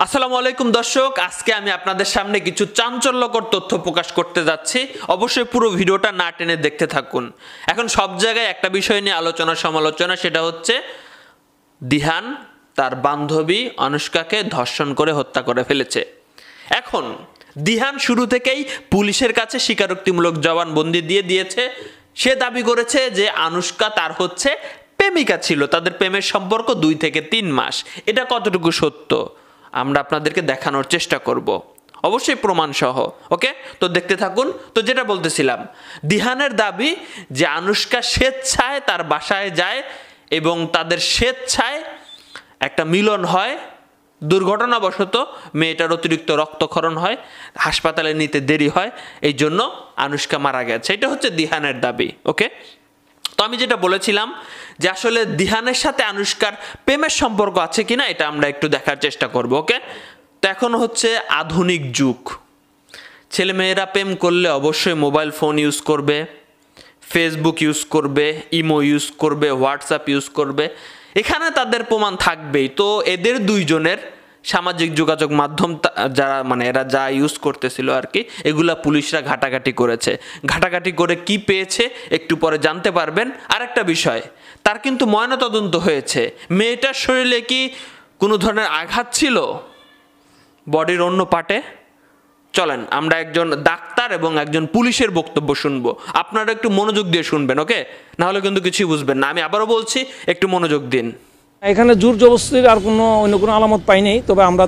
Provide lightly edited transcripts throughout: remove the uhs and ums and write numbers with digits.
আসসালামু আলাইকুম দর্শক, আজকে আমি আপনাদের সামনে কিছু চাঞ্চল্যকর তথ্য প্রকাশ করতে যাচ্ছি। অবশ্যই পুরো ভিডিওটা না টেনে দেখতে থাকুন। এখন সব জায়গায় একটা বিষয় নিয়ে আলোচনা সমালোচনা, সেটা হচ্ছে দিহান তার বান্ধবী অনুষ্কাকে ধর্ষণ করে হত্যা করে ফেলেছে। এখন দিহান শুরু থেকেই পুলিশের কাছে স্বীকারোক্তিমূলক জবানবন্দি দিয়ে দিয়েছে। সে দাবি করেছে যে অনুষ্কা তার হচ্ছে প্রেমিকা ছিল, তাদের প্রেমের সম্পর্ক 2 থেকে 3 মাস। এটা কতটুকু সত্য আমরা আপনাদেরকে দেখানোর চেষ্টা করব, অবশ্যই প্রমাণ সহ। ওকে, তো দেখতে থাকুন। তো যেটা বলতেছিলাম, দিহানের দাবি যে অনুষ্কা স্বেচ্ছায় তার বাসায় যায় এবং তাদের স্বেচ্ছায় একটা মিলন হয়। দুর্ঘটনাবশত মেয়েটার অতিরিক্ত রক্তক্ষরণ হয়, হাসপাতালে নিতে দেরি হয়, এই জন্য অনুষ্কা মারা গেছে। এটা হচ্ছে দিহানের দাবি। ওকে, তো আমি যেটা বলেছিলাম যে আসলে দিহানের সাথে অনুষ্কার প্রেমের সম্পর্ক আছে কিনা এটা আমরা একটু দেখার চেষ্টা করব। ওকে, তো এখন হচ্ছে আধুনিক যুগ। ছেলেমেয়েরা প্রেম করলে অবশ্যই মোবাইল ফোন ইউজ করবে, ফেসবুক ইউজ করবে, ইমো ইউজ করবে, হোয়াটসঅ্যাপ ইউজ করবে, এখানে তাদের প্রমাণ থাকবেই। তো এদের দুইজনের সামাজিক যোগাযোগ মাধ্যম যারা এরা যা ইউজ করতেছিল আর কি, এগুলা পুলিশরা ঘাটাঘাটি করেছে। ঘাটাঘাটি করে কি পেয়েছে একটু পরে জানতে পারবেন। আরেকটা বিষয়, তার কিন্তু ময়নাতদন্ত হয়েছে। মেয়েটার শরীরে কি কোনো ধরনের আঘাত ছিল বডির অন্য পার্টে? চলেন আমরা একজন ডাক্তার এবং একজন পুলিশের বক্তব্য শুনবো। আপনারা একটু মনোযোগ দিয়ে শুনবেন, ওকে? না হলে কিন্তু কিছুই বুঝবেন না। আমি আবারও বলছি, একটু মনোযোগ দিন। এখানে জোর জবরদস্তির আর অন্য কোনো আলামত পাইনি, তবে আমরা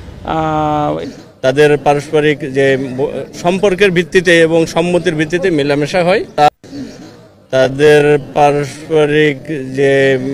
তাদের পারস্পরিক যে সম্পর্কের ভিত্তিতে এবং সম্মতির ভিত্তিতে মেলামেশা হয়, তাদের পারস্পরিক যে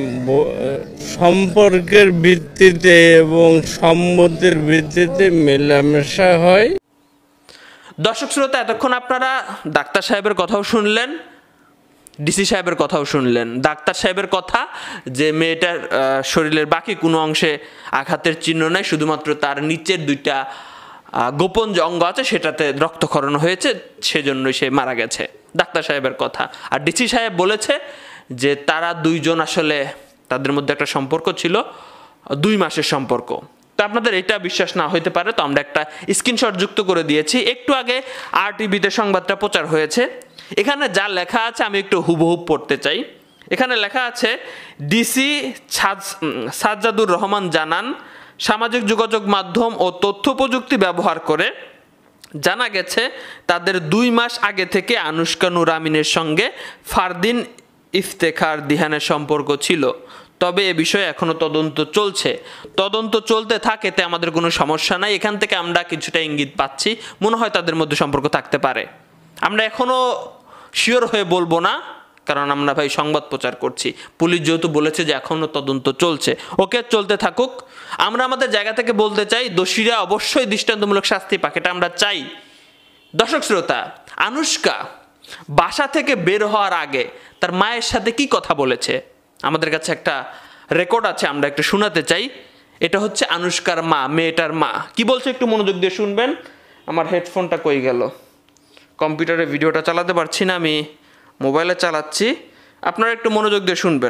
সম্পর্কের ভিত্তিতে এবং সম্মতির ভিত্তিতে মেলামেশা হয়। দর্শক শ্রোতা, এতক্ষণ আপনারা ডাক্তার সাহেবের কথাও শুনলেন, ডিসি সাহেবের কথাও শুনলেন। ডাক্তার সাহেবের কথা যে মেয়েটার শরীরের বাকি কোনো অংশে আঘাতের চিহ্ন নাই, শুধুমাত্র তার নিচের 2টা গোপন যে অঙ্গ আছে সেটাতে রক্তক্ষরণ হয়েছে, সেজন্যই সে মারা গেছে, ডাক্তার সাহেবের কথা। আর ডিসি সাহেব বলেছে যে তারা দুইজন আসলে তাদের মধ্যে একটা সম্পর্ক ছিল, 2 মাসের সম্পর্ক। তো আপনাদের এটা বিশ্বাস না হইতে পারে, তো আমরা একটা স্ক্রিনশট যুক্ত করে দিয়েছি। একটু আগে RTVতে সংবাদটা প্রচার হয়েছে। এখানে যা লেখা আছে আমি একটু হুবহু পড়তে চাই। এখানে লেখা আছে, ডিসি সাজ্জাদুর রহমান জানান, সামাজিক যোগাযোগ মাধ্যম ও তথ্য প্রযুক্তি ব্যবহার করে জানা গেছে তাদের 2 মাস আগে থেকে অনুষ্কা নূর আমিনের সঙ্গে ফারদিন ইফতেখার দিহানের সম্পর্ক ছিল। তবে এ বিষয়ে এখনো তদন্ত চলছে। তদন্ত চলতে থাকে, এতে আমাদের কোনো সমস্যা নাই। এখান থেকে আমরা কিছুটা ইঙ্গিত পাচ্ছি, মনে হয় তাদের মধ্যে সম্পর্ক থাকতে পারে। আমরা এখনো শিওর হয়ে বলবো না, কারণ আমরা ভাই সংবাদ প্রচার করছি। পুলিশ যেহেতু বলেছে যে এখনো তদন্ত চলছে, ওকে, চলতে থাকুক। আমরা আমাদের জায়গা থেকে বলতে চাই, দোষীরা অবশ্যই দৃষ্টান্তমূলক শাস্তি পাক, এটা আমরা চাই। দর্শক শ্রোতা, অনুষ্কা বাসা থেকে বের হওয়ার আগে তার মায়ের সাথে কি কথা বলেছে, আমাদের কাছে একটা রেকর্ড আছে, আমরা একটু শোনাতে চাই। এটা হচ্ছে অনুষ্কার মা, মেয়েটার মা কি বলছে, একটু মনোযোগ দিয়ে শুনবেন। আমার হেডফোনটা কই গেল? কম্পিউটারে ভিডিওটা চালাতে পারছি না, আমি মোবাইলে চালাচ্ছি, আপনারা একটু মনোযোগ দিয়ে শুনবেন।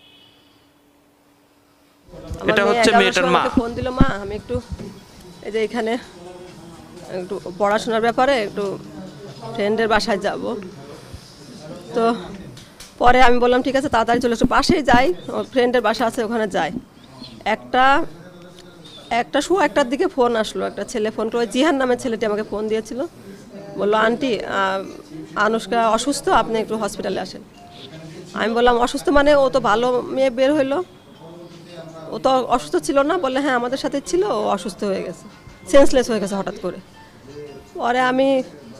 এটা হচ্ছে মেয়েটার মা। ফোন দিল, মা আমি একটু এই যে এখানে একটু পড়াশোনার ব্যাপারে একটু ফ্রেন্ডের বাসায় যাব। তো পরে আমি বললাম ঠিক আছে, তাড়াতাড়ি চলে এসো, পাশেই যাই, ফ্রেন্ডের বাসা আছে, ওখানে যাই। একটা 1টার দিকে ফোন আসলো, একটা ছেলে ফোন করে, জিহান নামের ছেলেটি আমাকে ফোন দিয়েছিল। বললো, আন্টি অনুষ্কা অসুস্থ, আপনি একটু হসপিটালে আসেন। আমি বললাম, অসুস্থ মানে? ও তো ভালো মেয়ে বের হইলো, ও তো অসুস্থ ছিল না। বললে, হ্যাঁ আমাদের সাথে ছিল, ও অসুস্থ হয়ে গেছে, সেন্সলেস হয়ে গেছে হঠাৎ করে। পরে আমি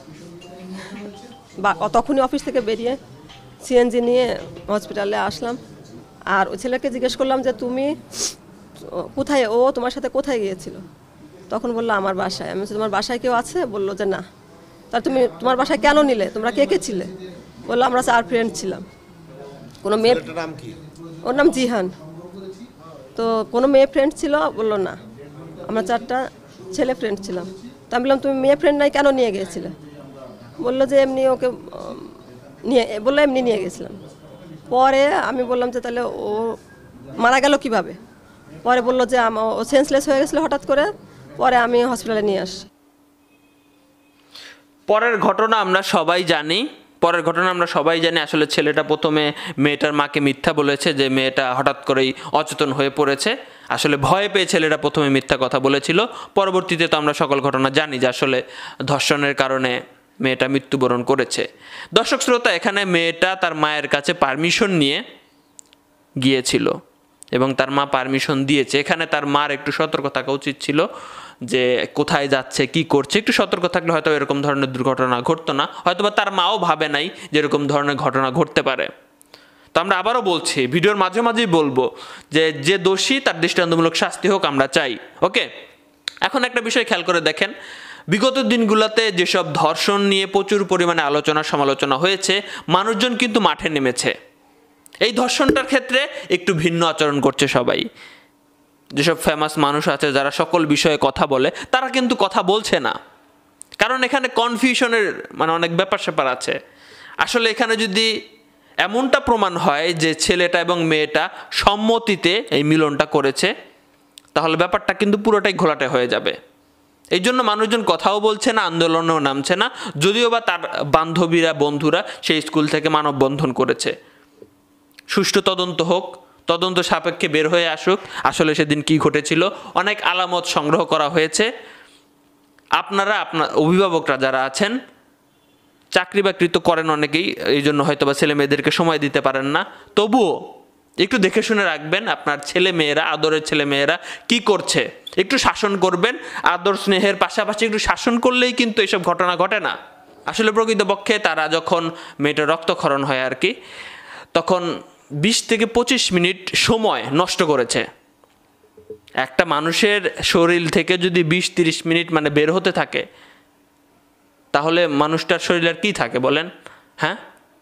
তখনই অফিস থেকে বেরিয়ে সিএনজি নিয়ে হসপিটালে আসলাম। আর ওই ছেলেকে জিজ্ঞেস করলাম যে তুমি কোথায়, ও তোমার সাথে কোথায় গিয়েছিল? তখন বললো, আমার বাসায়। আমি বলছি, তোমার বাসায় কেউ আছে? বললো যে না। তার তুমি তোমার বাসায় কেন নিলে? তোমরা কে কে ছিলে? বললো, আমরা 4 ফ্রেন্ড ছিলাম। কোনো মেয়ে? ওর নাম জিহান। তো কোনো মেয়ে ফ্রেন্ড ছিল? বললো না, আমরা 4টা ছেলে ফ্রেন্ড ছিলাম। তো আমি বললাম, তুমি মেয়ে ফ্রেন্ড নাই, কেন নিয়ে গিয়েছিলে? বললো যে এমনি ওকে এমনি নিয়ে গেছিলাম। পরে আমি বললাম যে তাহলে ও মারা গেল কিভাবে? পরে বললো যে ও সেন্সলেস হয়ে গেছিলো হঠাৎ করে, পরে আমি হসপিটালে নিয়ে আসি। পরের ঘটনা আমরা সবাই জানি আসলে ছেলেটা প্রথমে মেয়েটার মাকে মিথ্যা বলেছে যে মেয়েটা হঠাৎ করেই অচেতন হয়ে পড়েছে। আসলে ভয় পেয়ে ছেলেটা প্রথমে মিথ্যা কথা বলেছিল। পরবর্তীতে তো আমরা সকল ঘটনা জানি যে আসলে ধর্ষণের কারণে মেয়েটা মৃত্যুবরণ করেছে। দর্শক শ্রোতা, এখানে মেয়েটা তার মায়ের কাছে পারমিশন নিয়ে গিয়েছিল এবং তার মা পারমিশন দিয়েছে। এখানে তার মার একটু সতর্ক থাকা উচিত ছিল যে কোথায় যাচ্ছে, কি করছে। একটু সতর্ক থাকলে হয়তো এরকম ধরনের দুর্ঘটনা ঘটতো না, হয়তোবা তার মাও ভাবে নাই যে এরকম ধরনের ঘটনা ঘটতে পারে। তো আমরা আবারও বলছি, ভিডিওর মাঝে মাঝেই বলবো যে দোষী তার দৃষ্টান্তমূলক শাস্তি হোক, আমরা চাই। ওকে, এখন একটা বিষয় খেয়াল করে দেখেন, বিগত দিনগুলোতে যেসব ধর্ষণ নিয়ে প্রচুর পরিমাণে আলোচনা সমালোচনা হয়েছে, মানুষজন কিন্তু মাঠে নেমেছে। এই ধর্ষণটার ক্ষেত্রে একটু ভিন্ন আচরণ করছে সবাই। যেসব ফেমাস মানুষ আছে যারা সকল বিষয়ে কথা বলে, তারা কিন্তু কথা বলছে না, কারণ এখানে কনফিউশনের অনেক ব্যাপার স্যাপার আছে। আসলে এখানে যদি এমনটা প্রমাণ হয় যে ছেলেটা এবং মেয়েটা সম্মতিতে এই মিলনটা করেছে, তাহলে ব্যাপারটা কিন্তু পুরোটাই ঘোলাটে হয়ে যাবে। এই জন্য মানুষজন কথাও বলছে না, আন্দোলনেও নামছে না, যদিও বা তার বান্ধবীরা বন্ধুরা সেই স্কুল থেকে মানববন্ধন করেছে। সুষ্ঠু তদন্ত হোক, তদন্ত সাপেক্ষে বের হয়ে আসুক আসলে সেদিন কি ঘটেছিল। অনেক আলামত সংগ্রহ করা হয়েছে। আপনার অভিভাবকরা যারা আছেন, চাকরি বাকরি তো করেন অনেকেই, এই জন্য হয়তো বা ছেলে মেয়েদেরকে সময় দিতে পারেন না, তবুও একটু দেখে শুনে রাখবেন আপনার ছেলে মেয়েরা, আদরের ছেলে মেয়েরা কি করছে। একটু শাসন করবেন, আদর স্নেহের পাশাপাশি একটু শাসন করলেই কিন্তু এসব ঘটনা ঘটে না। আসলে প্রকৃতপক্ষে তারা যখন মেয়েটার রক্তক্ষরণ হয় আর কি, তখন 20 থেকে 25 মিনিট সময় নষ্ট করেছে। একটা মানুষের শরীর থেকে যদি 20-30 মিনিট বের হতে থাকে, তাহলে মানুষটার শরীরের কি থাকে বলেন? হ্যাঁ,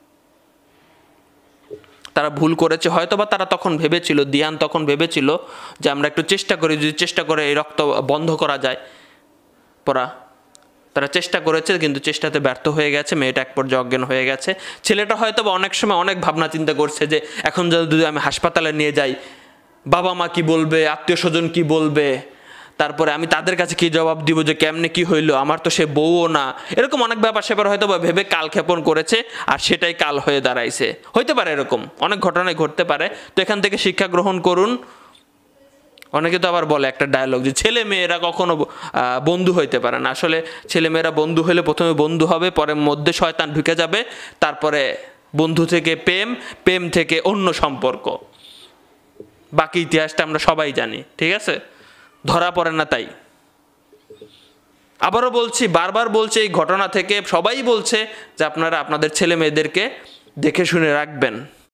তারা ভুল করেছে। হয়তোবা তারা তখন ভেবেছিল, দিয়ান তখন ভেবেছিল যে আমরা একটু চেষ্টা করি, যদি চেষ্টা করে এই রক্ত বন্ধ করা যায় পড়া। তারা চেষ্টা করেছে, কিন্তু চেষ্টাতে ব্যর্থ হয়ে গেছে। মেয়েটা এক পর্যায়ে অজ্ঞান হয়ে গেছে। ছেলেটা হয়তো অনেক সময় অনেক ভাবনা চিন্তা করছে যে এখন যদি আমি হাসপাতালে নিয়ে যাই, বাবা মা কি বলবে, আত্মীয় স্বজন কি বলবে, তারপরে আমি তাদের কাছে কি জবাব দিব যে কেমনে কি হইলো, আমার তো সে বউও না। এরকম অনেক ব্যাপার স্যাপার হয়তো ভেবে কালক্ষেপণ করেছে, আর সেটাই কাল হয়ে দাঁড়াইছে। হইতে পারে, এরকম অনেক ঘটনায় ঘটতে পারে। তো এখান থেকে শিক্ষা গ্রহণ করুন। অনেকে তো আবার বলে একটা ডায়লগ যে ছেলে মেয়েরা কখনো বন্ধু হইতে পারে না। আসলে ছেলে মেয়েরা বন্ধু হলে প্রথমে বন্ধু হবে, পরে মধ্যে শয়তান ঢুকে যাবে, তারপরে বন্ধু থেকে প্রেম, প্রেম থেকে অন্য সম্পর্ক। বাকি ইতিহাসটা আমরা সবাই জানি, ঠিক আছে? ধরা পড়ে না তাই। আবারও বলছি, বারবার বলছি, এই ঘটনা থেকে সবাই বলছে যে আপনারা আপনাদের ছেলে মেয়েদেরকে দেখে শুনে রাখবেন।